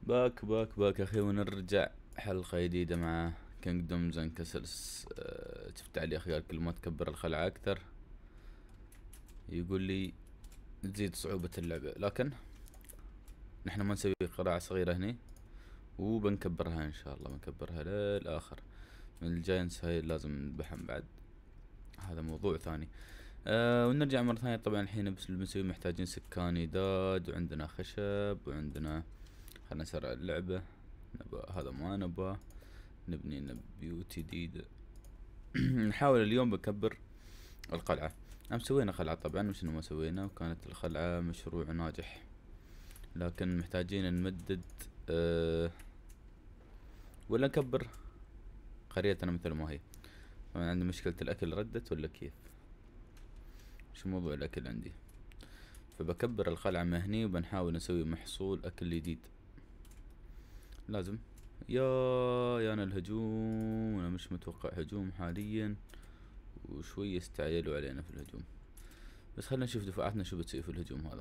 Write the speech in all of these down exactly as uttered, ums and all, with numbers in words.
باك باك باك اخي، ونرجع حلقة جديدة مع كينجدومز اند كاسلز. أه شفت تعليق قال كل ما تكبر الخلعة اكثر يقول لي تزيد صعوبة اللعبة، لكن نحن ما نسوي قراءة صغيرة هني وبنكبرها ان شاء الله، بنكبرها للاخر. من الجاينتس هاي لازم نذبحهم بعد، هذا موضوع ثاني. أه ونرجع مرة ثانية. طبعا الحين بس اللي بنسوي محتاجين سكان يداد، وعندنا خشب، وعندنا خلنا نسرع اللعبة. نبا هذا ما نبا نبني لنا بيوت جديدة. نحاول اليوم بكبر القلعة. أم سوينا قلعة طبعا، مش إنه ما سوينا، وكانت القلعة مشروع ناجح، لكن محتاجين نمدد. أه ولا نكبر قريتنا مثل ما هي. طبعا عندي مشكلة الأكل، ردت ولا كيف؟ شو موضوع الأكل عندي؟ فبكبر القلعة مهني، وبنحاول نسوي محصول أكل جديد. لازم يا يانا الهجوم، وانا مش متوقع هجوم حاليا، وشوي يستعجلوا علينا في الهجوم. بس خلنا نشوف دفاعاتنا شو بتسوي في الهجوم هذا.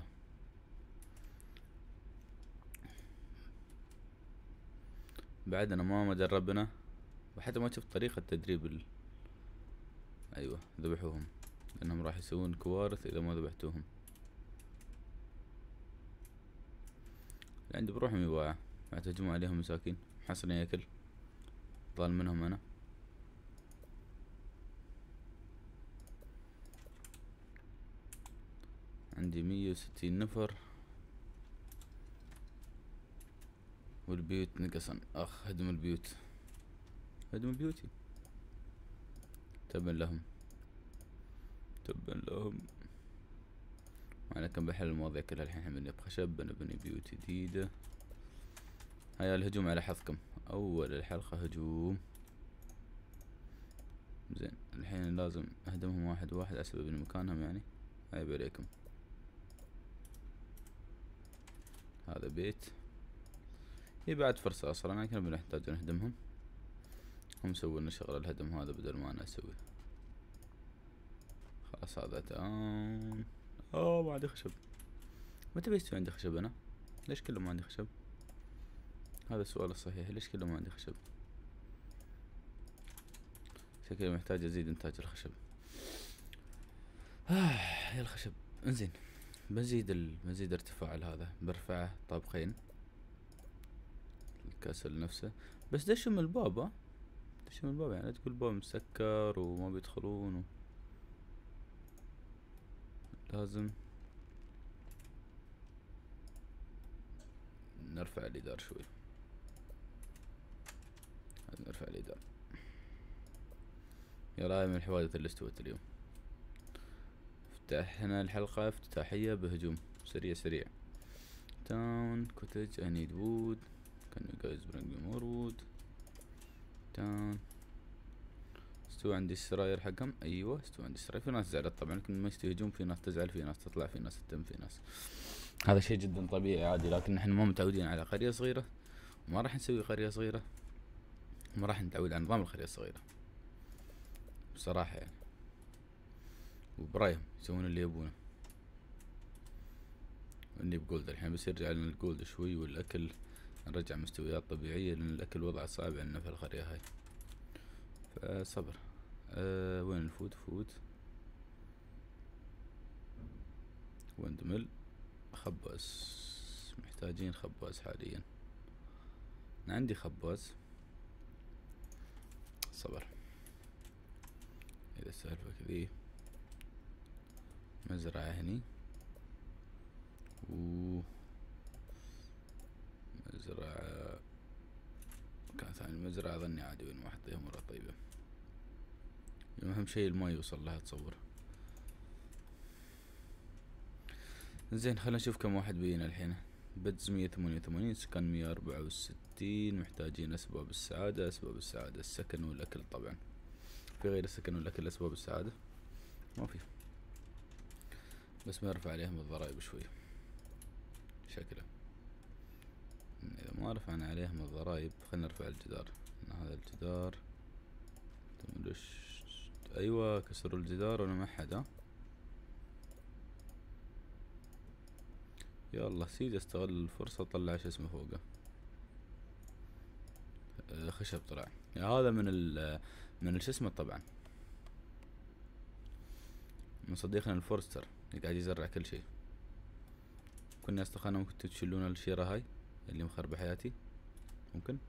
بعد انا ما مدربنا، وحتى ما شفت طريقة تدريب ال... ايوه ذبحوهم، لانهم راح يسوون كوارث اذا ما ذبحتوهم. عندي بروحهم يباعة، بعد تهجموا عليهم مساكين، حصل ياكل ضال منهم انا. عندي مية وستين نفر، والبيوت نقصن. اخ هدم البيوت، هدم بيوتي. تبا لهم، تبا لهم. انا كم بحل المواضيع كلها الحين. بنبني بخشب، بنبني بيوت جديدة. هيا الهجوم على حظكم، اول الحلقة هجوم. زين الحين لازم اهدمهم واحد واحد اسبب ابني مكانهم، يعني عيب عليكم. هذا بيت، هي بعد فرصة اصلا، لكن بنحتاج نهدمهم. هم سووا لنا شغل الهدم هذا بدل ما انا اسوي. خلاص هذا تمام. اوه ما عندي خشب. متى بيستوي عندي خشب انا؟ ليش كله ما عندي خشب؟ هذا السؤال الصحيح، ليش كله ما عندي خشب؟ شكلي محتاج ازيد انتاج الخشب. آه يا الخشب. انزين بزيد ال... بزيد ارتفاع هذا، برفعه طابقين الكاسل نفسه. بس دشم الباب، ها دشم الباب، يعني لا تقول الباب مسكر وما بيدخلون و... لازم نرفع الإدار شوي. لازم نرفع الإدار. يا راي من الحوادث اللي استوت اليوم. افتتحنا الحلقة افتتاحية بهجوم سريع سريع. Town cottage I need wood, can you guys bring me more wood? Town استوى عندي السراير حقهم. ايوه استوى عندي السراير. في ناس زعلت طبعا، لكن ما يستوي هجوم في ناس تزعل، في ناس تطلع، في ناس تتم، في ناس. هذا شيء جدا طبيعي عادي، لكن نحن ما متعودين على قرية صغيرة، وما راح نسوي قرية صغيرة، وما راح نتعود على نظام القرية الصغيرة بصراحة يعني. وبرايهم يسوون اللي يبونه. اني بجولد الحين، بس يرجع لنا الجولد شوي، والاكل نرجع مستويات طبيعية، لان الاكل وضعه صعب عندنا في القرية هاي. فصبر. أه وين الفود؟ فود وندمل. خباز، محتاجين خباز حاليا. أنا عندي خباز. صبر. اذا السالفة كذي، مزرعة هني، و مزرعة مكان ثاني. مزرعة اظني عادي، وين ما احطيها مرة طيبة. المهم شي الماء يوصل لها تصور. زين خلنا نشوف كم واحد بينا الحين. بدز مية ثمانية وثمانين، سكان مية أربعة وستين. محتاجين أسباب السعادة. أسباب السعادة السكن والأكل طبعا. في غير السكن والأكل أسباب السعادة؟ ما في، بس بنرفع عليهم الضرائب شوي شكله. إذا ما رفعنا عليهم الضرائب، خلنا نرفع الجدار. إن هذا الجدار تملش. أيوة كسروا الجدار وأنا ما حد. ها يلا سيد استغل الفرصة، طلع شو اسمه فوقه. آه، خشب طلع. يعني هذا من ال من شو اسمه طبعا، من صديقنا الفورستر اللي قاعد يزرع كل شيء. كنا يا اصدقائنا ممكن تشيلون الشيرة هاي اللي مخربة حياتي، ممكن.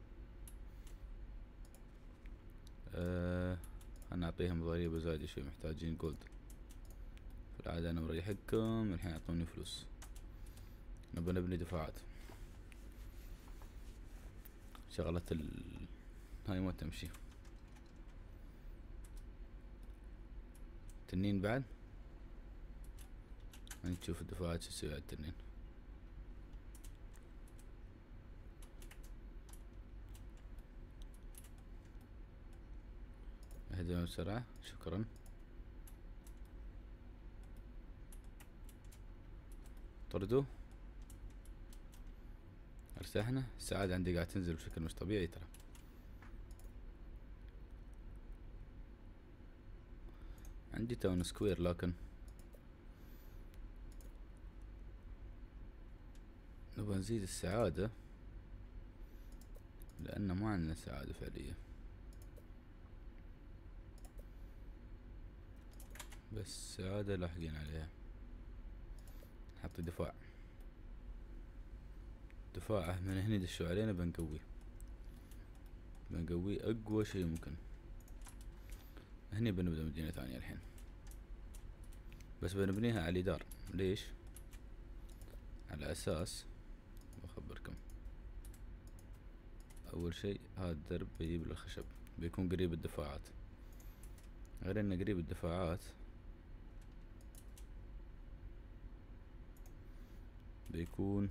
أه انا اعطيهم ضريبة زايدة شوي، محتاجين جولد. في العادة انا مريحكم، الحين اعطوني فلوس. نبى نبني دفاعات. شغلة ال هاي ما تمشي. تنين بعد، نشوف الدفاعات شو تسوي على التنين. اهدم بسرعة، شكرا. طردوا. ارتحنا. السعادة عندي قاعد تنزل بشكل مش طبيعي ترى. عندي تاون سكوير لكن نبغى نزيد السعادة، لأن ما عندنا سعادة فعلية. بس سعادة لاحقين عليها. نحط دفاع، دفاعه من هني دشوا علينا، بنقوي بنقوي أقوى شي ممكن. هني بنبدأ مدينة ثانية الحين، بس بنبنيها على اليدار. ليش؟ على أساس بخبركم. أول شي هذا الدرب بيجيب الخشب، بيكون قريب الدفاعات. غير إنه قريب الدفاعات بيكون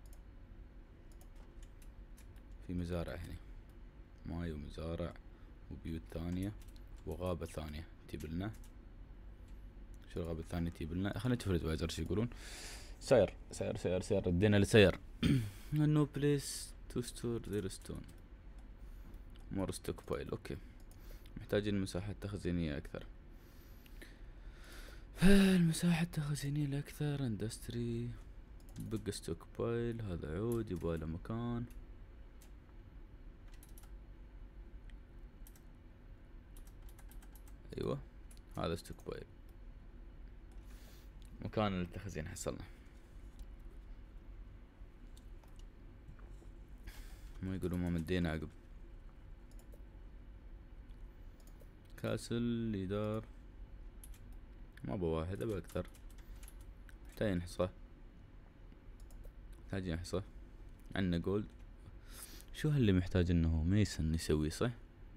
في مزارع هنا، ماي ومزارع وبيوت ثانية وغابة ثانية تجيبلنا. شو الغابة الثانية تجيبلنا؟ خلينا نشوف الادفايزر شو يقولون. سير سير سير سير ردينا لسير. no place to store their stone. more stockpile. اوكي، محتاجين مساحة تخزينية اكثر. المساحة التخزينية الاكثر اندستري بق ستوك بايل. هذا عود يبغاله مكان. ايوه هذا ستوك بايل، مكان للتخزين حصلنا. ما يقولوا ما مدينا عقب. كاسل إدار، ما ابغى واحد ابغى اكثر. محتاجين حصة، محتاجين حصة. عندنا جولد. شو هاللي محتاج انه ميسن يسوي صح؟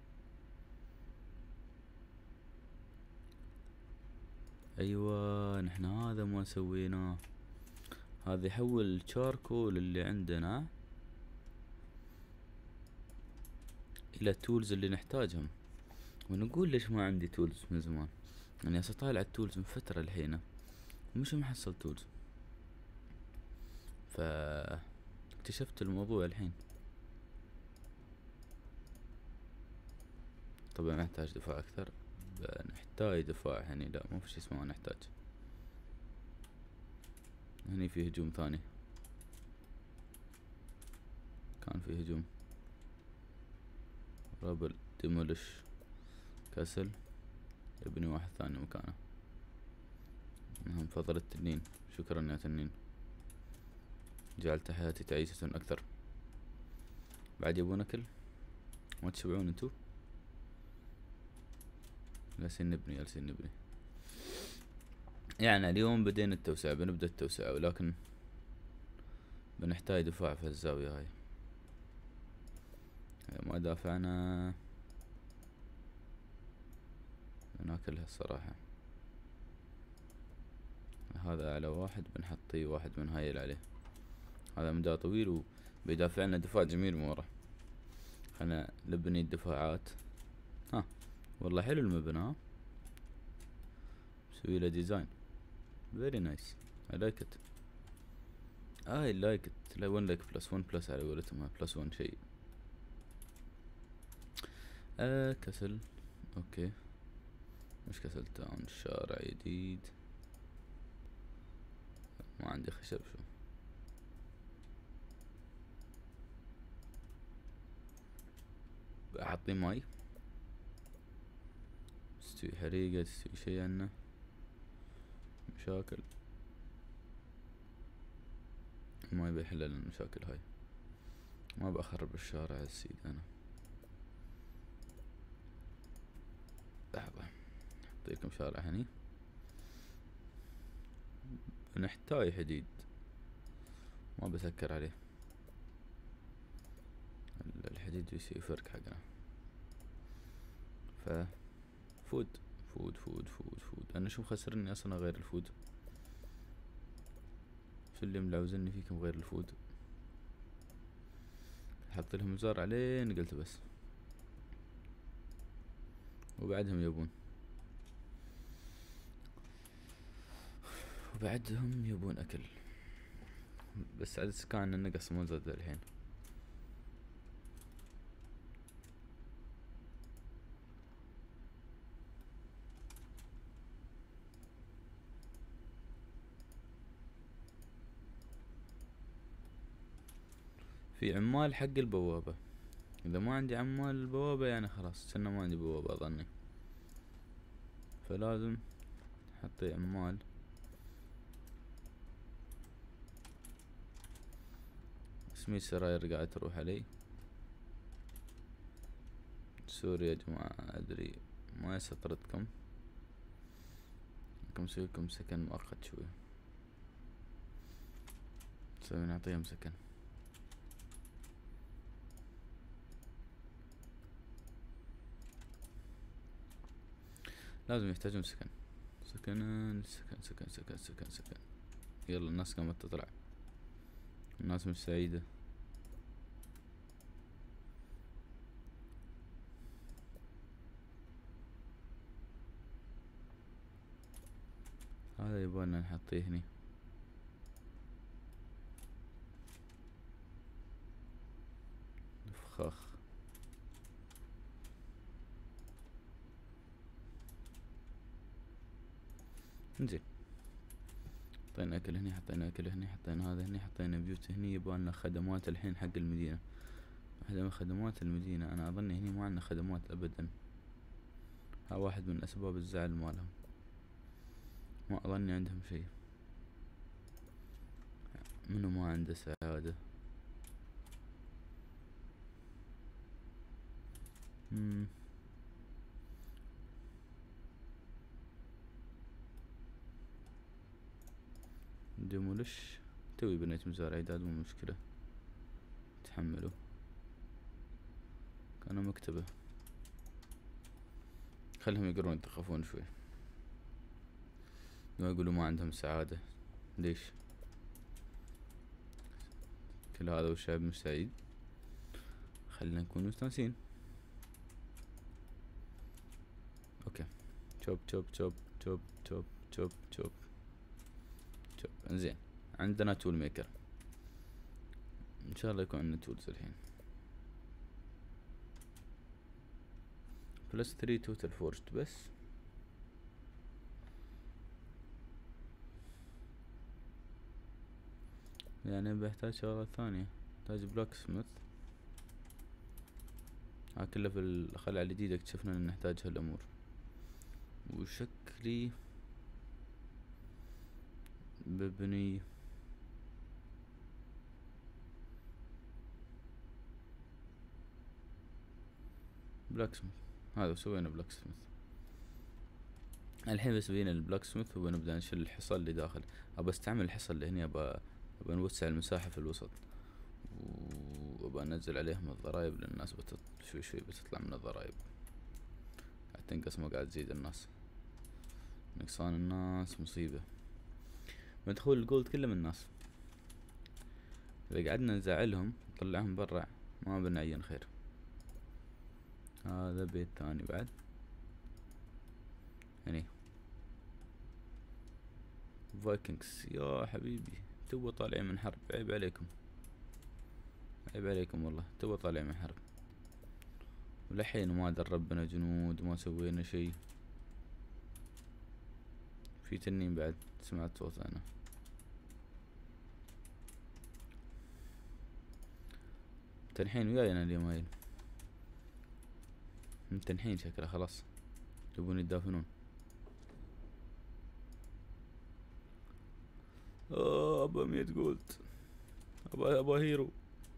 ايوه نحن هذا ما سويناه. هذا يحول الشاركول اللي عندنا الى التولز اللي نحتاجهم. ونقول ليش ما عندي تولز من زمان، يعني هسه طالع التولز من فترة الحين مش محصل تولز، فا اكتشفت الموضوع الحين. طبعا نحتاج دفاع اكثر، نحتاج دفاع هني. لا ما في شي اسمه نحتاج. هني في هجوم ثاني، كان في هجوم. رابل ديمولش كسل يبني واحد ثاني مكانه. من فضل التنين، شكرا يا تنين، جعلت حياتي تعيسة اكثر. بعد يبون اكل، ما تشبعون انتو؟ جالسين نبني جالسين نبني. يعني اليوم بدينا التوسعة، بنبدأ التوسعة، ولكن بنحتاج دفاع في الزاوية هاي. ما دافعنا بناكلها الصراحة. هذا على واحد بنحطيه واحد من هايل عليه. هذا مدى طويل وبيدافع لنا دفاع جميل من ورا. خلنا نبني الدفاعات. ها والله حلو المبنى، ها سوي له ديزاين very nice I like it I like it. لا ون لك بلس ون بلس على قولتهم، بلس ون شيء. آه كسل اوكي، مش كسل تاون. شارع جديد، ما عندي خشب. شو احطيه ماي، تستوي حريقة تستوي شي عنه مشاكل، ما يبي يحل المشاكل هاي. ما بخرب الشارع السيد انا. لحظة اعطيكم شارع هني. نحتاج حديد ما بسكر عليه، الحديد يسوي فرق حقنا. ف فود فود فود فود فود انا شو مخسرني اصلا غير الفود؟ شو اللي ملعوزني فيكم غير الفود؟ حط لهم زار عليه قلت بس، وبعدهم يبون وبعدهم يبون اكل. بس عدد سكان نقص مو زاد الحين. في عمال حق البوابة، اذا ما عندي عمال البوابة يعني خلاص كأنه ما عندي بوابة اظني، فلازم حطي عمال. اسمي السراير قاعد تروح علي. سوري يا جماعة ادري ما يسطردكم، لكم نسويكم سكن مؤقت شوي، نسوي نعطيهم سكن. لازم يحتاجون سكن سكن سكن سكن سكن سكن سكن. يلا الناس قامت تطلع، الناس مش سعيدة. هذا يبغالنا نحطيه هني. فخاخ انزين. حطينا اكل هني، حطينا اكل هني، حطينا هذا هني، حطينا بيوت هني. يبغالنا خدمات الحين حق المدينة. واحدة من خدمات المدينة انا اظن هني ما عندنا خدمات ابدا. ها واحد من اسباب الزعل مالهم، ما اظني عندهم شي. منو ما عنده سعادة؟ مم. ديمولش توي بنيت مزارع عداد مو مشكلة، تحملوا. كانوا مكتبة، خلهم يقرون يتثقفون شوي، ما يقولوا ما عندهم سعادة. ليش؟ كل هذا والشعب مش سعيد؟ خلينا نكون مستانسين. اوكي شوب شوب شوب شوب شوب شوب شوب شوب. انزين عندنا تول ميكر، ان شاء الله يكون عندنا تولز الحين. بلس ثري توتال فورجد بس. يعني بحتاج شغلات ثانية، بحتاج بلاك سميث. ها كله في الخلعة الجديدة اكتشفنا ان نحتاج هالامور. وشكلي ببني بلاك سميث. هذا سوينا بلاك سميث الحين، بس بينا البلاك سميث وبنبدأ نشيل الحصى اللي داخل. ابى استعمل الحصى اللي هنا، ابى ابى نوسع المساحة في الوسط، وابى انزل عليهم الضرايب لان الناس بتط... شوي شوي بتطلع من الضرايب، قاعد تنقص ما قاعد تزيد. الناس نقصان الناس مصيبة. مدخول الجولد كله من الناس، اذا قعدنا نزعلهم نطلعهم برا ما بنعين خير. هذا بيت ثاني بعد يعني. فايكنجز يا حبيبي تو طالعين من حرب، عيب عليكم عيب عليكم والله، تو طالعين من حرب ولحين ما دربنا جنود وما سوينا شي. في تنين بعد سمعت صوت انا. تنحين وياي انا اليومين. ممتنحين شكله خلاص، يبون يدافنون. اوه ابا مية جولد، ابا ابا هيرو.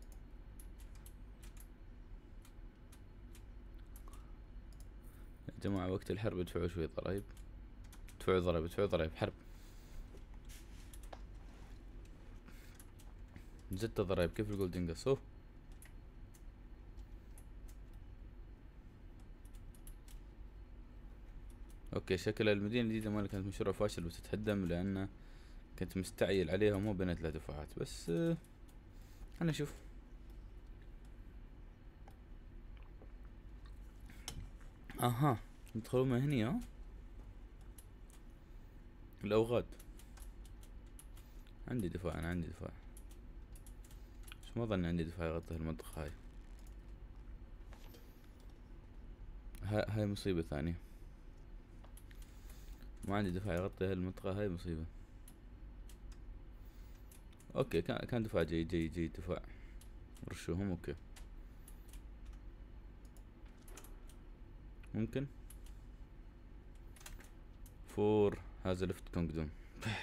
يا جماعة وقت الحرب ادفعوا شوي ضرايب، ادفعوا ضرايب ادفعوا ضرايب، حرب. زدت ضرايب، كيف الجولد ينقص؟ اوه اوكي، شكل المدينة الجديدة مالي كانت مشروع فاشل وتتهدم، لان كنت مستعجل عليها وما بنيت لها دفعات. بس آه انا اشوف. اها ندخلوا من هني. ها الاوغاد، عندي دفاع، انا عندي دفاع، بس ما ظني عندي دفاع يغطي المنطقة هاي. هاي, هاي مصيبة ثانية، ما عندي دفاع يغطي هالمنطقة هاي، مصيبة. اوكي كان كان دفاع جيد جيد جيد، دفاع رشوهم. اوكي ممكن فور هذا لفت كونغدوم.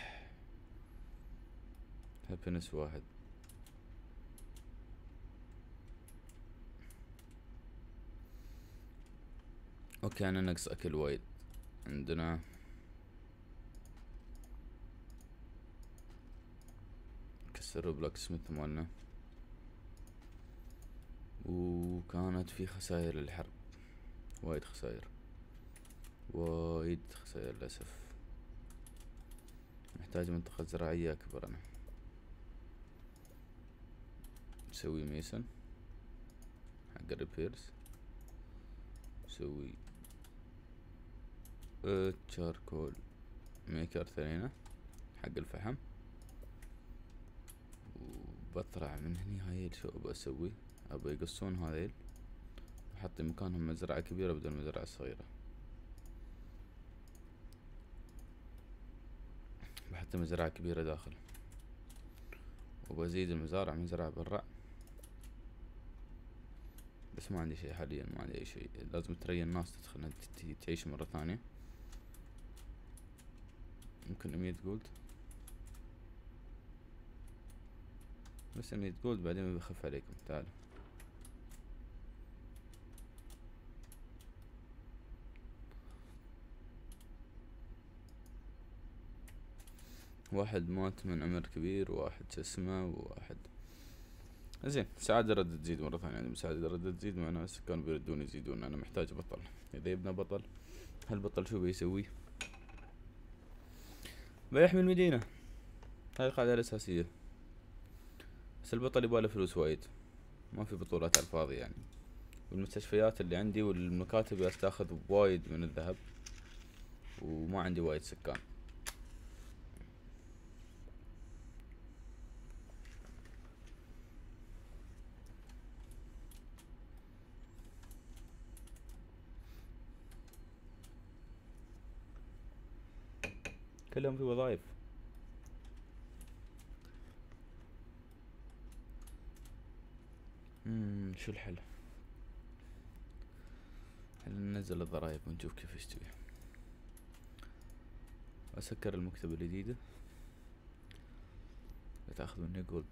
هابينس واحد. اوكي انا نقص اكل وايد. عندنا كسروا بلاك سميث مالنا، وكانت في خسائر للحرب، وايد خسائر، وايد خسائر للأسف. محتاج منطقة زراعية أكبر. أنا نسوي ميسن حق الريبيرز، نسوي اه تشاركول ميكر ثانينا حق الفحم، وبطلع من هني. هاي شو أبى أسوي؟ أبى يقصون هذيل وأحط مكانهم مزرعة كبيرة بدل مزرعة صغيرة. بحط مزرعة كبيرة داخل، وبزيد المزارع مزرعة برا. بس ما عندي شي حاليا، ما عندي أي شي. لازم تري الناس تدخل تعيش مرة ثانية. ممكن مية جولد، بس مية جولد بعدين بخف عليكم. تعالوا واحد مات من عمر كبير، وواحد اسمه، وواحد زين. سعادة ردت تزيد مرة ثانية، يعني سعادة ردت تزيد، معناها السكان بيردون يزيدون. أنا محتاج بطل. إذا يبنى بطل، هالبطل شو بيسوي؟ بيحمي المدينة، هاي القاعدة الأساسية. بس البطل يباله فلوس وايد، ما في بطولات على الفاضي يعني. والمستشفيات اللي عندي والمكاتب ياس تاخذ وايد من الذهب، وما عندي وايد سكان. كلهم في وظايف. امم شو الحل؟ خلينا ننزل الضرايب ونشوف كيف يستوي. اسكر المكتبة الجديدة، تاخذ مني جولد.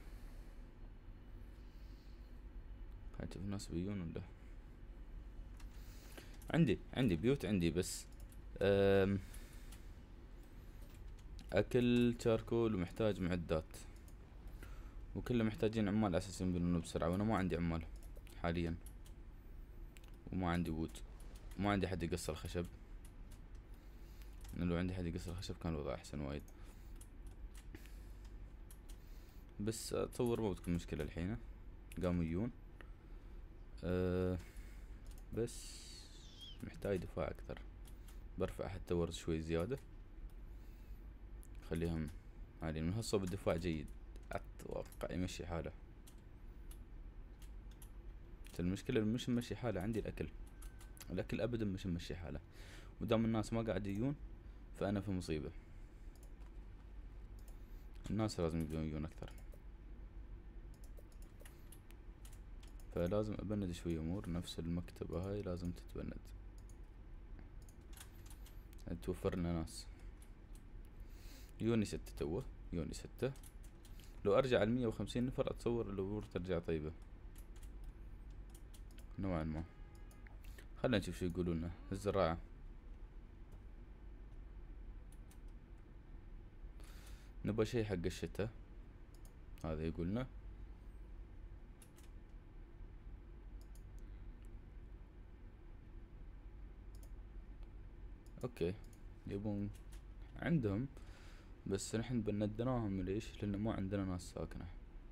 خلينا نشوف الناس بيجون ولا. عندي عندي بيوت عندي، بس أم اكل شاركول، ومحتاج معدات، وكله محتاجين عمال على اساس ينبنونه بسرعة، وانا ما عندي عمال حاليا، وما عندي وود، وما عندي حد يقص الخشب. لو عندي حد يقص الخشب كان الوضع احسن وايد. بس اتصور ما بتكون مشكلة الحين، قاموا يجون. أه بس محتاج دفاع اكثر. برفع حتى ورز شوي زيادة، خليهم عاليين. من هالصوب الدفاع جيد، اتوقع يمشي حاله. المشكلة مش ممشي حاله، عندي الاكل. الاكل ابدا مش ممشي حاله، ودام الناس ما قاعد يجون فانا في مصيبة. الناس لازم يبدون يجون اكثر. فلازم ابند شوية امور. نفس المكتبة هاي لازم تتبند، توفر لنا ناس. يوني ستة توه، يوني ستة. لو ارجع المية وخمسين نفر اتصور الامور ترجع طيبة نوعا ما. خلنا نشوف شو يقولولنا. الزراعة نبغى شي حق الشتاء، هذا يقولنا. اوكي يبون عندهم، بس نحن بندناهم ليش؟ لانه ما عندنا ناس ساكنة.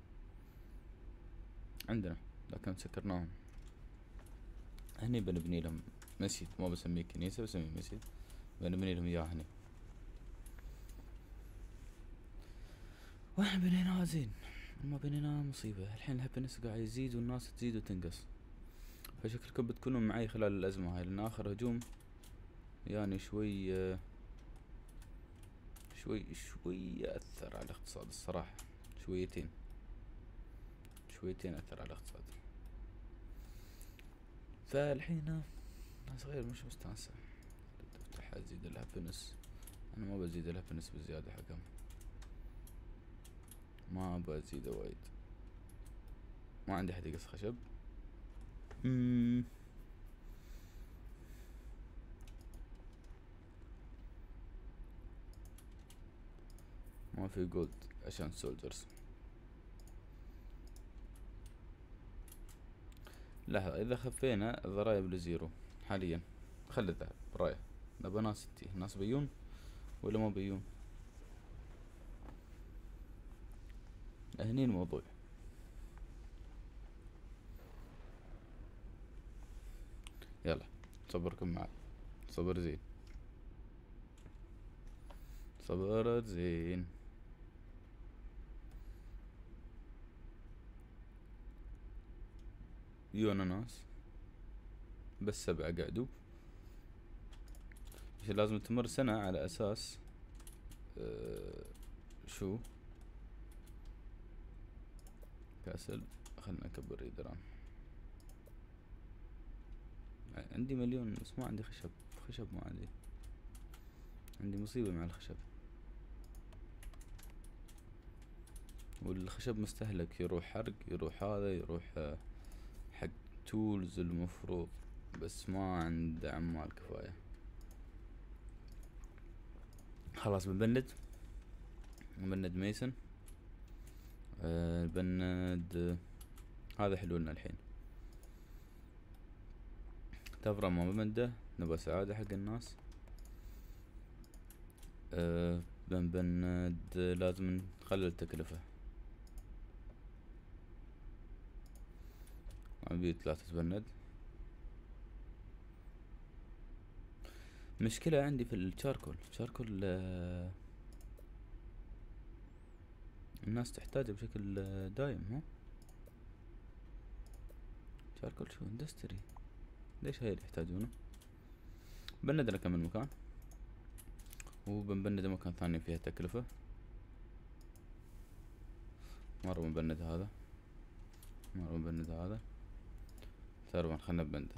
عندنا لكن سكرناهم. هني بنبني لهم مسجد، ما بسميه كنيسة، بسميه مسجد. بنبني لهم اياه هني. واحنا بنيناها زين، ما بنيناها مصيبة. الحين الهابنس قاعد يزيد والناس تزيد وتنقص. فشكلكم بتكونوا معي خلال الأزمة هاي، لأن آخر هجوم يعني شوي شوي شوي أثر على الاقتصاد الصراحة. شويتين شويتين أثر على الاقتصاد. فالحين ناس غير مش مستانسة. تفتح أزيد الهابنس. أنا ما بزيد الهابنس بزيادة حقهم، ما بزيده وايد. ما عندي حد يقص خشب. مم. ما في جولد عشان سولجرز. لحظة، إذا خفينا الضرايب لزيرو حاليا، خلي الذهب برايه. نبى ناس ستي، ناس بيون ولا ما بيون؟ هني الموضوع. يلا صبركم معي، صبر زين، صبرت زين. يونا ناس بس سبعة قعدوا. لازم تمر سنة على أساس أه شو كاسل. خلنا نكبر يدران. عندي مليون بس ما عندي خشب. خشب ما عندي، عندي مصيبة مع الخشب. والخشب مستهلك، يروح حرق، يروح هذا، يروح حق تولز المفروض، بس ما عند عمال كفاية. خلاص بنبند بنبند ميسن. أه بند هذا حلو لنا الحين. تفرع ما بمده، نبغى سعادة حق الناس. أه بنبند لازم نقلل التكلفة. عبيد لا تتبند. مشكلة عندي في الشاركول. الشاركول أه الناس تحتاجه بشكل دايم. ها شاركول شو اندستري، ليش هاي اللي يحتاجونه؟ بندنا كم من مكان، وبنبند مكان ثاني فيها تكلفة. مرة بنبند هذا، مرة بنبند هذا. ترى خلنا بنده.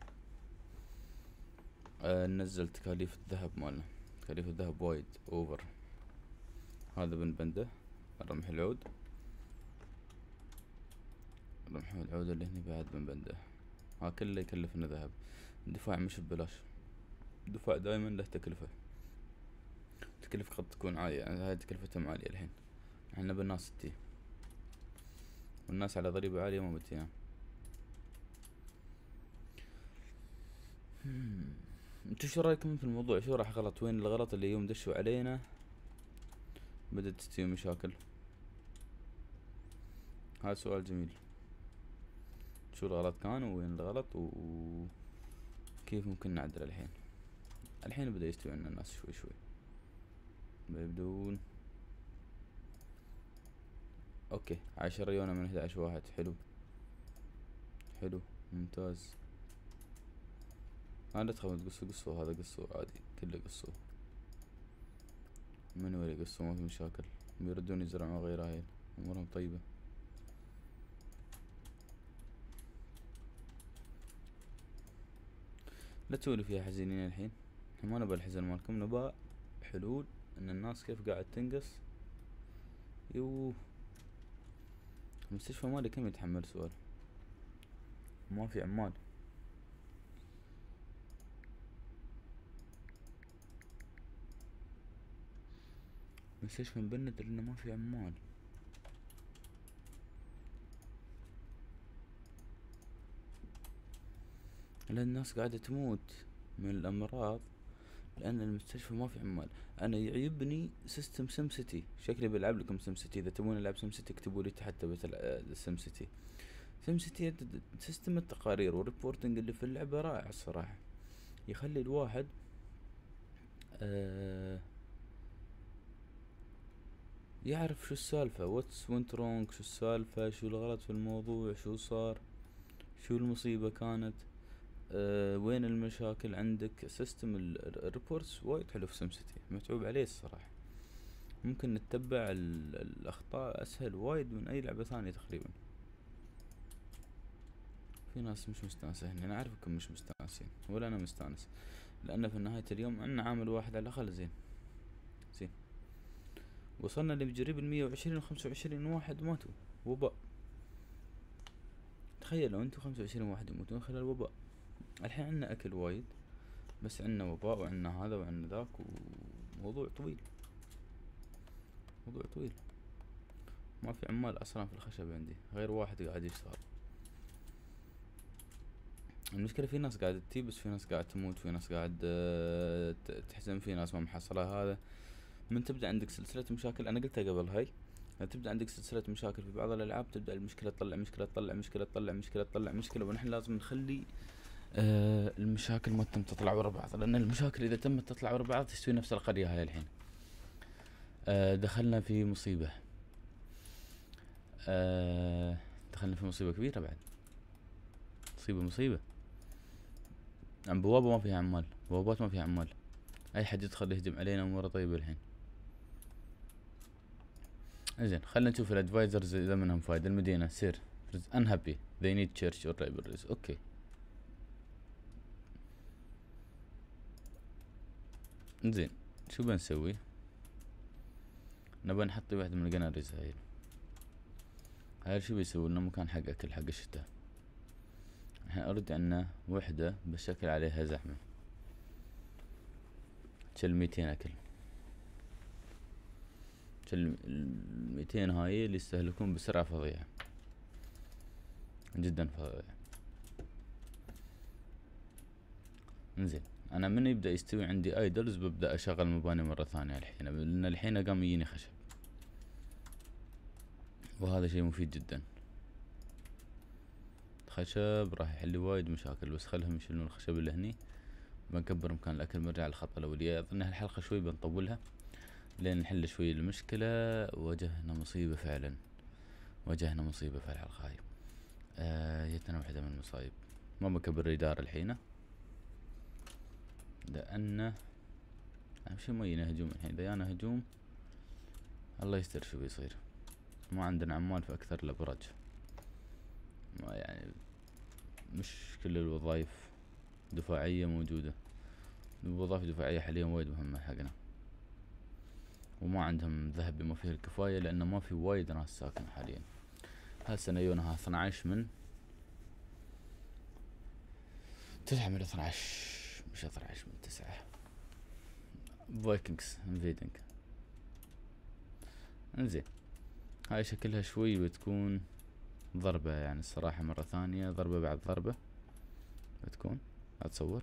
آه ننزل تكاليف الذهب مالنا. تكاليف الذهب وايد اوفر. هذا بنبنده. رمح العود، رمح العود اللي هني بعد بنبنده. ها كله يكلفنا ذهب. الدفاع مش ببلاش، الدفاع دايما له تكلفة. تكلفة قد تكون عالية، يعني هاي تكلفتهم عالية. الحين احنا بالناس ستي، والناس على ضريبة عالية ما بتينا. انتو شو رايكم في الموضوع؟ شو راح غلط؟ وين الغلط اللي يوم دشوا علينا بدأت تستوي مشاكل؟ هذا سؤال جميل. شو الغلط كان وين الغلط وكيف ممكن نعدل الحين؟ الحين بدأ يستوي عنا الناس شوي شوي، بيبدون. اوكي عشرة يونا من احد عشر واحد. حلو حلو ممتاز. لا تخافوا تقصوا قصوا، هذا قصوا عادي كله قصوا. من وين يقصوا ما في مشاكل. بيردون يزرعون غيرها، هاي امورهم طيبة. لا تسولي فيها حزينين الحين، احنا ما نبى الحزن مالكم، نبى حلول ان الناس كيف قاعد تنقص. يوه المستشفى مالي كم يتحمل سؤال، ما في عمال. مستشفى مبند لانه ما في عمال. لان الناس قاعدة تموت من الامراض لان المستشفى ما في عمال. انا يعيبني سيستم سم سيتي، شكلي بلعب لكم سم سيتي، اذا تبون العب سم سيتي اكتبوا لي تحت سم سيتي. سم سيتي سيستم التقارير والريبورتنج اللي في اللعبة رائع الصراحة، يخلي الواحد آه يعرف شو السالفة، واتس وينت رونج، شو السالفة، شو الغلط في الموضوع، شو صار، شو المصيبة كانت، أه وين المشاكل عندك. سيستم الريبورتس وايد حلو في سم سيتي، متعوب عليه الصراحة. ممكن نتبع الاخطاء اسهل وايد من اي لعبة ثانية تقريبا. في ناس مش مستانسة هنا، انا اعرفكم مش مستانسين ولا انا مستانس، لان في نهاية اليوم عنا عامل واحد على الاقل زين. زين وصلنا لقريب المية وعشرين وخمسة وعشرين واحد ماتوا وباء. تخيلوا انتوا خمسة وعشرين واحد يموتون خلال وباء. الحين عنا اكل وايد، بس عنا وباء وعنا هذا وعنا ذاك، وموضوع طويل، موضوع طويل. ما في عمال اصلا في الخشب عندي غير واحد قاعد يشتغل. المشكلة في ناس قاعدة تجي، بس في ناس قاعدة تموت، في ناس قاعد تحزن، في ناس ما محصلة. هذا من تبدأ عندك سلسلة مشاكل، انا قلتها قبل هاي، تبدأ عندك سلسلة مشاكل في بعض الالعاب، تبدأ المشكلة تطلع مشكلة تطلع مشكلة تطلع مشكلة تطلع مشكلة، ونحن لازم نخلي آه المشاكل ما تتم تطلع ورا بعض، لان المشاكل اذا تمت تطلع ورا بعض تستوي نفس القرية هاي الحين. آه دخلنا في مصيبة، آه دخلنا في مصيبة كبيرة بعد، مصيبة مصيبة. عم بوابة ما فيها عمال، بوابات ما فيها عمال، اي حد يدخل يهجم علينا اموره طيبة الحين. زين خلينا نشوف الادفايزرز اذا منهم فايدة. المدينة سير unhappy they need church or libraries. اوكي زين شو بنسوي؟ نبى نحط واحد من القناريز هاي. هاي شو بيسوي لنا؟ مكان حق اكل حق الشتاء. الحين ارد عنا وحدة بالشكل عليها زحمة، شل ميتين اكل، شل الميتين هاي اللي يستهلكون بسرعة فظيعة جدا فظيعة. انزين انا من يبدأ يستوي عندي ايدلز ببدأ اشغل مباني مرة ثانية الحين، لان الحين قام يجيني خشب، وهذا شيء مفيد جدا. خشب راح يحل وايد مشاكل، بس خلهم يشيلون الخشب اللي هني. بنكبر مكان الاكل، بنرجع للخطة الاولية. اظن هالحلقة شوي بنطولها لين نحل شوي المشكلة. واجهنا مصيبة فعلا، واجهنا مصيبة في الحلقة هاي. آه جتنا واحدة من المصايب. ما بكبر الإدارة الحين لأن أهم شي ما يجينا هجوم الحين. إذا جانا هجوم الله يستر شو بيصير. ما عندنا عمال في أكثر الأبراج، ما يعني مش كل الوظائف دفاعية موجودة. الوظائف الدفاعية حاليا وايد مهمة حقنا، وما عندهم ذهب بما فيه الكفاية، لأنه ما في وايد ناس ساكنة حاليا. هالسنة يونها اثناعش من تسعة من اثناعش، مش اثناعش من تسعة. فايكنجز انفيدنج. انزين هاي شكلها شوي بتكون ضربة، يعني الصراحة مرة ثانية ضربة بعد ضربة بتكون، اتصور،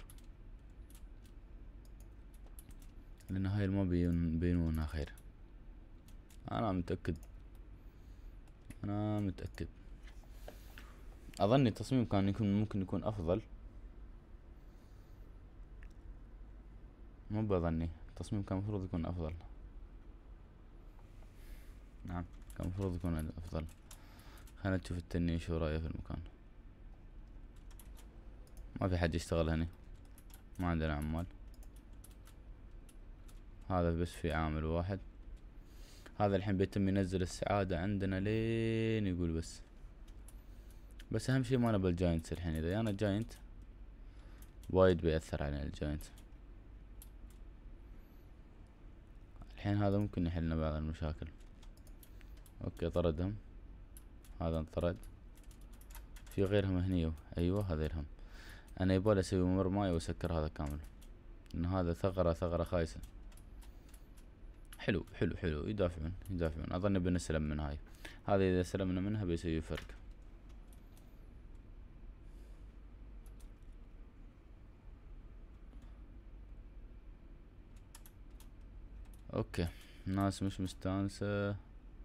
لان هاي ما بينونها خير. انا متأكد، انا متأكد. اظني التصميم كان يكون ممكن يكون افضل، مو بظني التصميم كان مفروض يكون افضل. نعم كان مفروض يكون افضل. خلينا نشوف التنين شو رأيه في المكان. ما في حد يشتغل هنا، ما عندنا عمال. هذا بس في عامل واحد. هذا الحين بيتم ينزل السعادة عندنا لين يقول بس. بس اهم شي ما نبى الجاينتس الحين. اذا انا جاينت وايد بيأثر على الجوينت. الحين هذا ممكن يحلنا بعض المشاكل. اوكي طردهم، هذا انطرد. في غيرهم هني، ايوه هذا يرهم. انا يبالي اسوي ممر ماي واسكر هذا كامل، ان هذا ثغرة ثغرة خايسة. حلو حلو حلو، يدافعون يدافعون. اظن بنسلم من هاي، هذا اذا سلمنا منها بيسوي فرق. اوكي الناس مش مستانسة،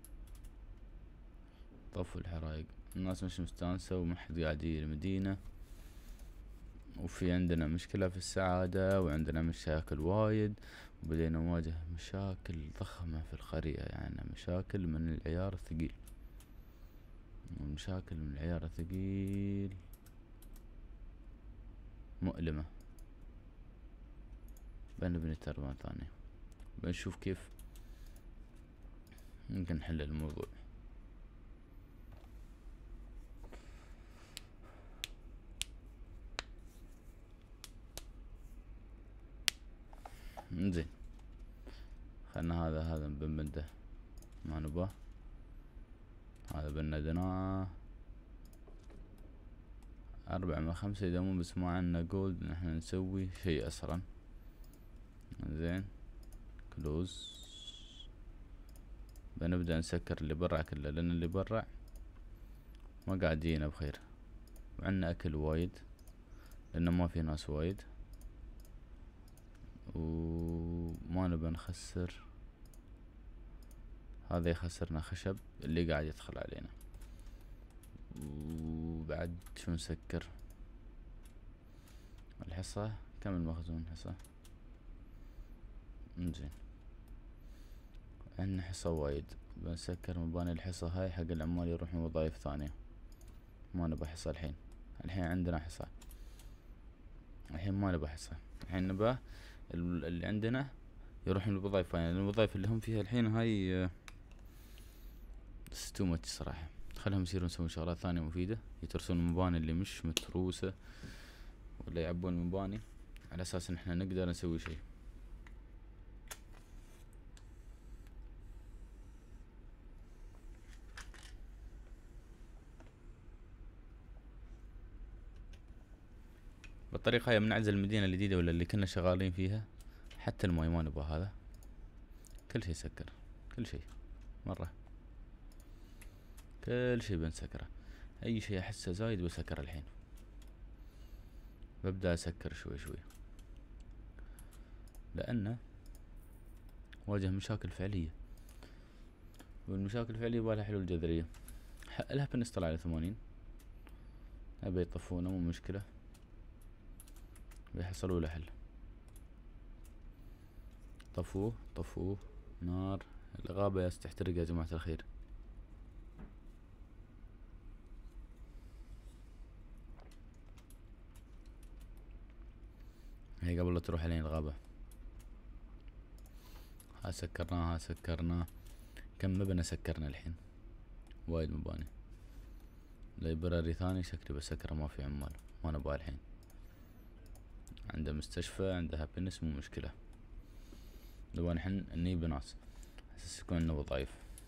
طفوا الحرايق. الناس مش مستانسة وما حد قاعد يجي المدينة، وفي عندنا مشكلة في السعادة، وعندنا مشاكل وايد، وبدينا نواجه مشاكل ضخمة في القرية. يعني مشاكل من العيار الثقيل، مشاكل من العيار الثقيل مؤلمة. بنبني تربان ثانية، بنشوف كيف ممكن نحل الموضوع. انزين خلنا هذا هذا بنبنده، ما نباه. هذا بندناه أربعة من خمسة يدومون، بس ما عنا جولد نحن نسوي شي أسرع. زين كلوز. بنبدأ نسكر اللي برا كله، لأن اللي برا ما قاعد يجينا بخير، وعنا أكل وايد لأن ما في ناس وايد، وما نبى نخسر. هذا يخسرنا خشب اللي قاعد يدخل علينا. وبعد شو نسكر؟ الحصة كم المخزون حصة؟ انزين عندنا حصة وايد، بنسكر مباني الحصة هاي حق العمال يروحون وظايف ثانية. ما نبى حصة الحين، الحين عندنا حصة، الحين ما نبى حصة. الحين نبى اللي عندنا يروحون الوظايف ثانية، لأن الوظايف اللي هم فيها الحين هاي ستومت صراحة. خلهم يصيرون يسوون شغلات ثانية مفيدة، يترسون المباني اللي مش متروسة، ولا يعبون المباني على اساس ان احنا نقدر نسوي شي. بالطريقة هاي بنعزل المدينة الجديدة ولا اللي كنا شغالين فيها. حتى الماي ما نبغى، هذا كل شي سكر، كل شي مرة، كل شي بنسكره. اي شي احسه زايد بسكره الحين. ببدأ اسكر شوي شوي، لانه واجه مشاكل فعلية، والمشاكل الفعلية بالها حلول جذرية. لها بنستل على ثمانين، ابي يطفونه مو مشكلة، بيحصلوا له حل. طفوه طفوه نار، الغابة يستحترق يا جماعة الخير. هي قبل لا تروح علينا الغابة. ها سكرناه ها سكرناه. كم مبنى سكرنا الحين؟ وايد مباني. لايبراري ثاني شكلي بسكره، ما في عمال، ما نبغى الحين. عنده مستشفى، عنده هابينس، مو مشكلة. نبغى نحن نجيب ناس اساس يكون عندنا وظايف.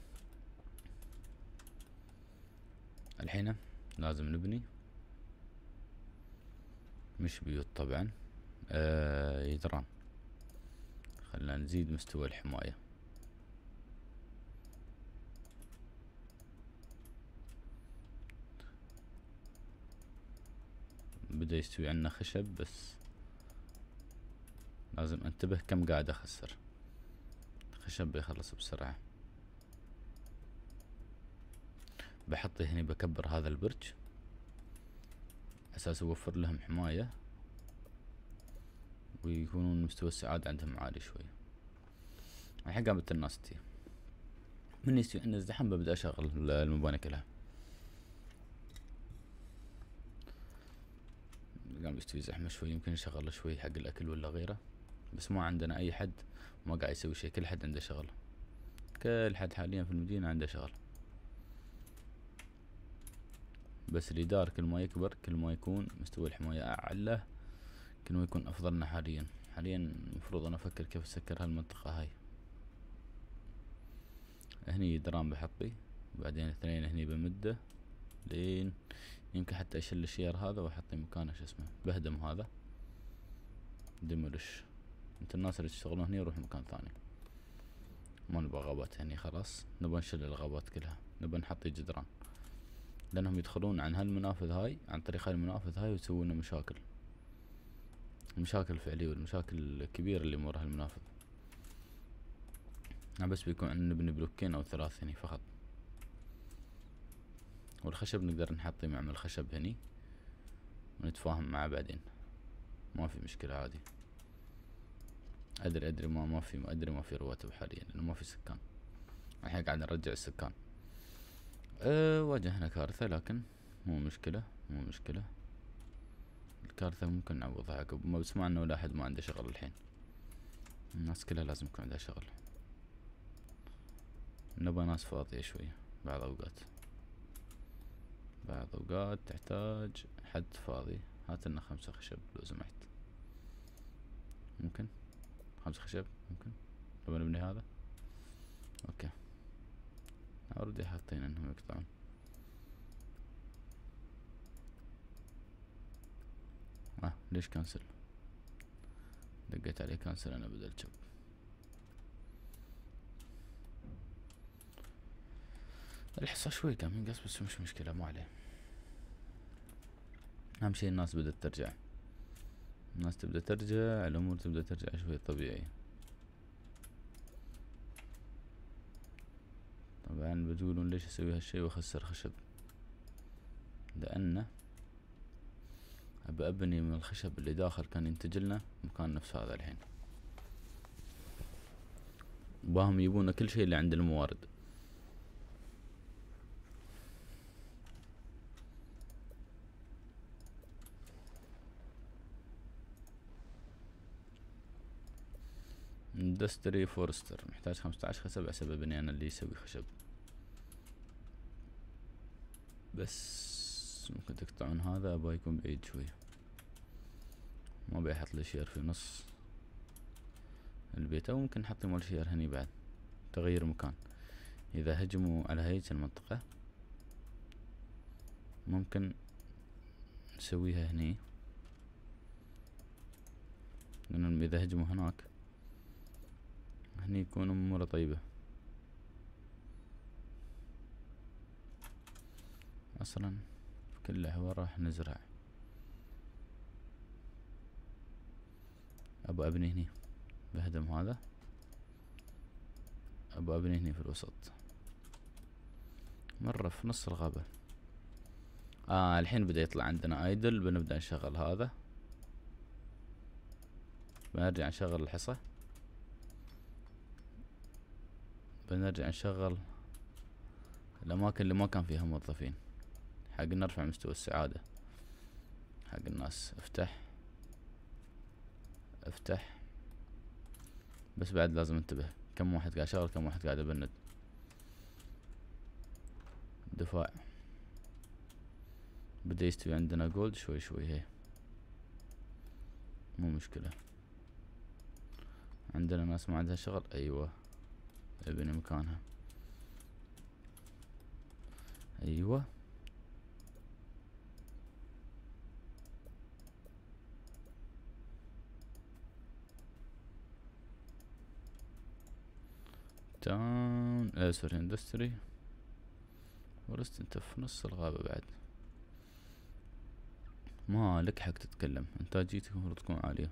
الحين لازم نبني، مش بيوت طبعا، آه يدران. خلنا نزيد مستوى الحماية. بدأ يستوي عنا خشب، بس لازم انتبه كم قاعد اخسر. خشب بيخلص بسرعة. بحطي هني، بكبر هذا البرج اساس اوفر لهم حماية، ويكونون مستوى السعادة عندهم عالي شوي. الحين قامت الناس تي، من يستوي عندنا ازدحام ببدأ اشغل المباني كلها. قام يستوي زحمة شوي، يمكن نشغل شوي حق الاكل ولا غيره، بس ما عندنا اي حد ما قاعد يسوي شي. كل حد عنده شغل، كل حد حاليا في المدينة عنده شغل. بس الإدارة كل ما يكبر كل ما يكون مستوى الحماية أعلى، كل يكون افضلنا حاليا. حاليا المفروض انا افكر كيف اسكر هالمنطقة هاي. هني درام بحطي، وبعدين اثنين هني بمده لين يمكن حتى اشيل الشير هذا واحطي مكانه شو اسمه بهدم هذا ديمولش. انت الناس اللي تشتغلون هني يروحوا مكان ثاني، ما نبغى غابات هني خلاص، نبغى نشيل الغابات كلها، نبغى نحط جدران، لانهم يدخلون عن هالمنافذ هاي، عن طريق هاي المنافذ هاي، ويسوون لنا مشاكل، المشاكل الفعلية والمشاكل الكبيرة اللي مور هالمنافذ. انا بس بيكون عندنا نبني بلوكين او ثلاث هني فقط، والخشب نقدر نحطي معمل خشب هني ونتفاهم معه بعدين، ما في مشكلة عادي. ادري ادري ما ما في ما ادري ما في رواتب حاليا لانه ما في سكان، الحين قاعد نرجع السكان. أه واجهنا كارثة لكن مو مشكلة مو مشكلة، الكارثة ممكن نعوضها عقب، ما بسمع انه لا احد ما عنده شغل الحين، الناس كلها لازم يكون عندها شغل، نبغى ناس فاضية شوية بعض اوقات، بعض اوقات تحتاج حد فاضي. هات لنا خمسة خشب لو سمحت، ممكن خمسة خشب ممكن لو نبني هذا. اوكي اوريدي حاطين انهم يقطعون. اه ليش كانسل؟ دقيت عليه كانسل انا بدل جب. الحصة شوي كان منقص بس مش مشكلة ما عليه، اهم شي الناس بدأت ترجع، الناس تبدأ ترجع، الامور تبدأ ترجع شوي طبيعي. طبعا بتقولون ليش اسوي هالشي واخسر خشب، لانه ابى ابني من الخشب اللي داخل كان ينتج لنا مكان نفس هذا الحين، باهم يبون كل شيء اللي عند الموارد. اندستري فورستر محتاج خمسة عشر خشب حسب ابني انا اللي يسوي خشب، بس ممكن تقطعون هذا، ابغى يكون بعيد شوي، ما بيحط لي شير في نص البيت، او ممكن نحط مال شير هني بعد تغيير مكان. اذا هجموا على هيك المنطقة ممكن نسويها هني، لان اذا هجموا هناك هني يكون اموره طيبة. اصلا كل حوار راح نزرع، ابى ابني هني بهدم هذا، ابى ابني هني في الوسط مرة في نص الغابة. اه الحين بدأ يطلع عندنا ايدل، بنبدأ نشغل هذا، بنرجع نشغل الحصة، بنرجع نشغل الاماكن اللي ما كان فيها موظفين، حق نرفع مستوى السعادة حق الناس. افتح افتح بس بعد لازم انتبه كم واحد قاعد شغل كم واحد قاعد يبند. دفاع بدأ يستوي عندنا جولد شوي شوي، هي مو مشكلة. عندنا ناس ما عندها شغل، ايوه ابني مكانها، ايوه تاون اه سوري اندستري ورست. انت في نص الغابة بعد، ما لك حق تتكلم، انتاجيتك المفروض تكون عالية.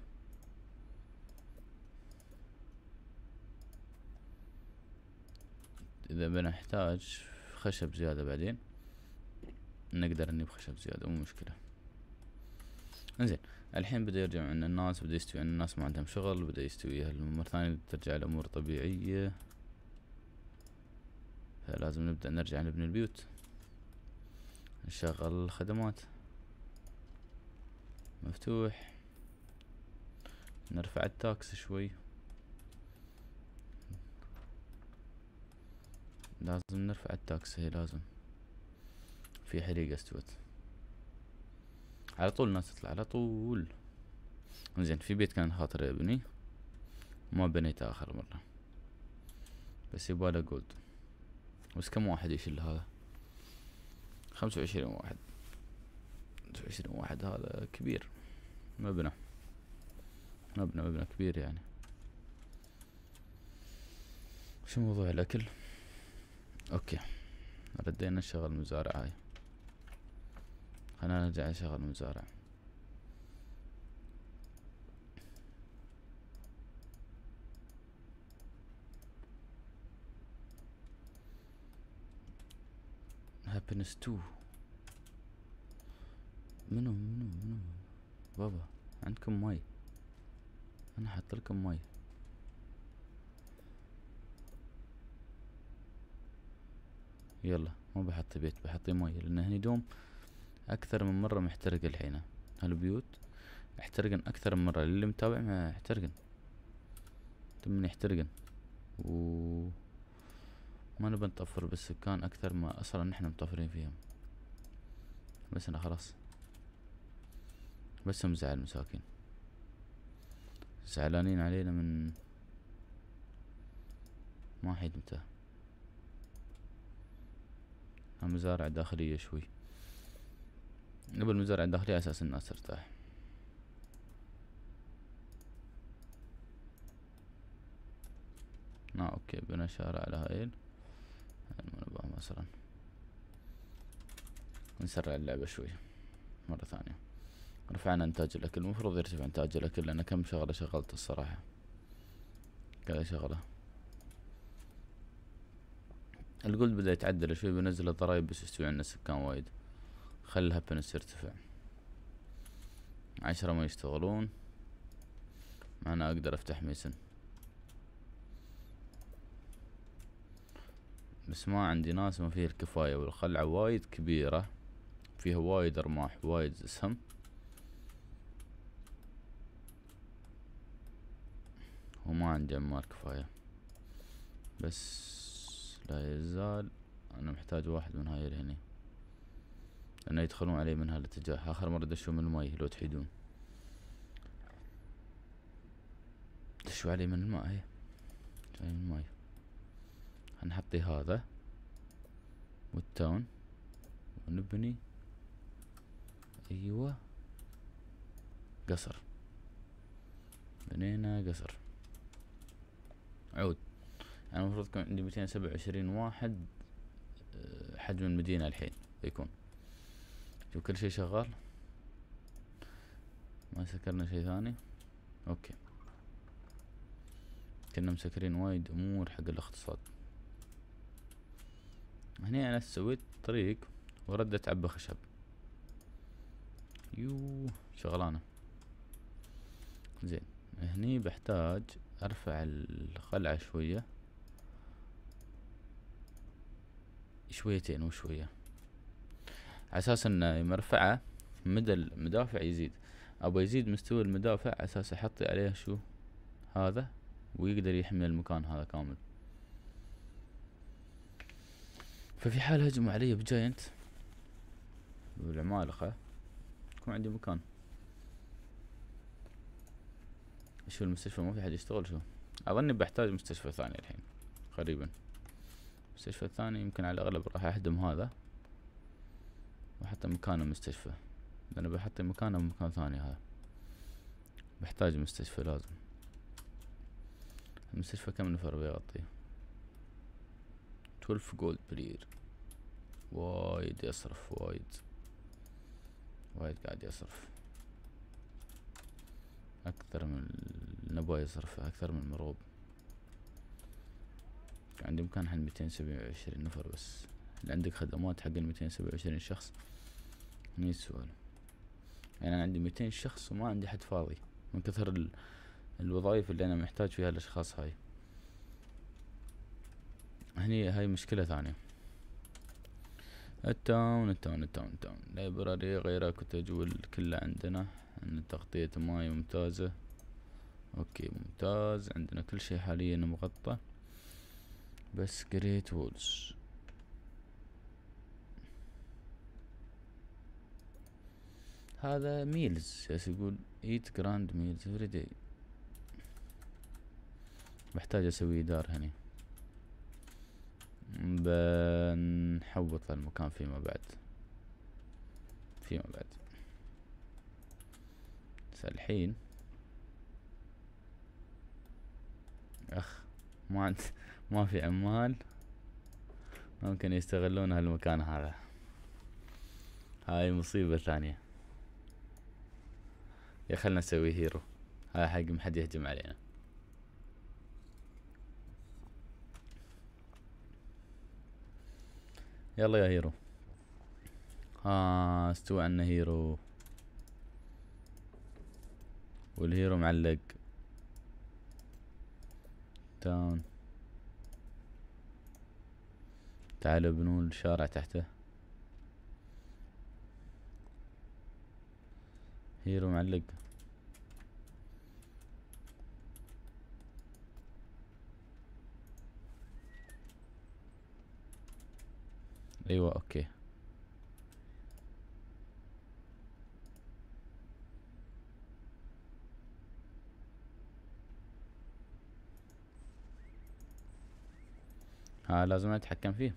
اذا بنحتاج خشب زيادة بعدين نقدر نجيب خشب زيادة مو مشكلة. انزين الحين بدأ يرجع عندنا الناس، بدأ يستوي عندنا الناس ما عندهم شغل، بدأ يستوي مرة ثانية، ترجع الامور طبيعية، فلازم نبدأ نرجع نبني البيوت، نشغل الخدمات مفتوح، نرفع التاكس شوي، لازم نرفع التاكس، هي لازم. في حريقة استوت على طول، الناس تطلع على طول. زين في بيت كان خاطر ابني ما بنيته اخر مرة، بس يباله جولد. بس كم واحد يشيل هذا؟ خمسة وعشرين واحد. خمسة وعشرين واحد هذا كبير. مبنى مبنى مبنى كبير يعني. شو موضوع الاكل؟ اوكي ردينا نشغل المزارع هاي، خلينا نرجع نشغل المزارع. happiness تو. منو منو منو بابا عندكم ماي؟ انا حط لكم ماي. يلا ما بحط بيت، بحط ماي، لان هني دوم اكثر من مرة محترق الحين. هالبيوت احترقن اكثر من مرة، اللي متابع ما احترقن تمني احترقن، و ما نبي نطفر بالسكان اكثر ما اصلا نحن مطفرين فيهم. بس انا خلاص بس مزعل مساكين، زعلانين علينا من ما حيد متى. المزارع الداخلية شوي، نبي المزارع الداخلية على اساس الناس ترتاح. اه اوكي بنا شارع على هايل نبغى مثلا نسرع اللعبة شوي مرة ثانية. رفعنا انتاج الاكل، المفروض يرتفع انتاج الاكل لان كم شغلة شغلت الصراحة، كذا شغلة. الجولد بدأ يتعدل شوي، بنزل الضرايب بس يستوي عندنا سكان وايد، خلي الهابينس يرتفع. عشرة ما يشتغلون، انا اقدر افتح ميسن بس ما عندي ناس ما فيه الكفاية، والخلعة وايد كبيرة فيها وايد ارماح وايد سهم، وما عندي عمال كفاية. بس لا يزال انا محتاج واحد من هاي هني، لأنه يدخلون علي من هالاتجاه. اخر مرة دشوا من الماي لو تحيدون، دشوا علي من الماء. هي جاي من الماي. هنحطي هذا والتاون ونبني ايوه قصر. بنينا قصر عود. انا المفروض يكون عندي ميتين سبعة وعشرين واحد حجم المدينة الحين يكون. شوف كل شي شغال، ما سكرنا شي ثاني. اوكي كنا مسكرين وايد امور حق الاقتصاد. هني انا سويت طريق وردت عبى خشب. يو شغلانة زين. هني بحتاج ارفع القلعة شوية شويتين وشوية، على اساس ان مرفعة مدى المدافع يزيد. ابغى يزيد مستوى المدافع على اساس احط عليه شو هذا ويقدر يحمل المكان هذا كامل. ففي حال هجموا علي بجاينت والعمالقة يكون عندي مكان. شو المستشفى ما في حد يشتغل؟ شو اظني بحتاج مستشفى ثاني الحين قريبا. المستشفى الثاني يمكن على الاغلب راح اهدم هذا واحط مكانه مستشفى، لأن بحط مكانه بمكان ثاني. هذا بحتاج مستشفى لازم. المستشفى كم نفر بيغطي؟ اثنا عشر جولد برير. وايد يصرف وايد وايد قاعد يصرف اكثر من نبغى يصرف اكثر من مروب. عندي مكان حق ميتين سبعة وعشرين نفر بس. اللي عندك خدمات حق ميتين سبعة وعشرين شخص هني السؤال. يعني انا عندي ميتين شخص وما عندي حد فاضي من كثر ال... الوظائف اللي انا محتاج فيها الاشخاص هاي. هني هاي مشكلة ثانية. التاون التاون التاون التاون لايبراري غيره كتج والكل عندنا. عندنا تغطية ماي ممتازة. اوكي ممتاز، عندنا كل شي حاليا مغطى بس جريت وولز. هذا ميلز جالس يقول ايت جراند ميلز افري داي. بحتاج اسوي دار هني. بنحوط المكان فيما بعد فيما بعد بس الحين اخ ما عند ما في عمال ممكن يستغلون هالمكان هذا. هاي مصيبة ثانية. يا خلنا نسوي هيرو. هاي حق ما حد يهجم علينا. يلا يا هيرو. ها استوى عنا هيرو والهيرو معلق تاون. تعالوا بنوا الشارع تحته. هيرو معلق. ايوه اوكي. ها لازم اتحكم فيه.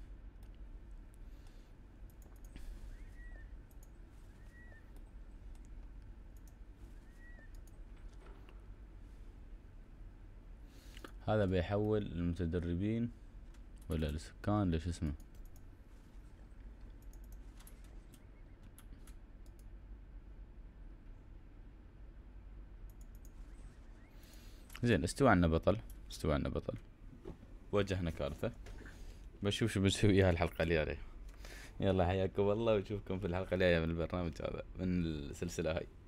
هذا بيحول المتدربين ولا السكان ليش اسمه. زين استوى عنا بطل. استوى عنا بطل. واجهنا كارثة. بشوف شو بنسوي هالحلقة الجاية. يلا حياكم الله واشوفكم في الحلقة الجاية من البرنامج هذا من السلسلة هاي.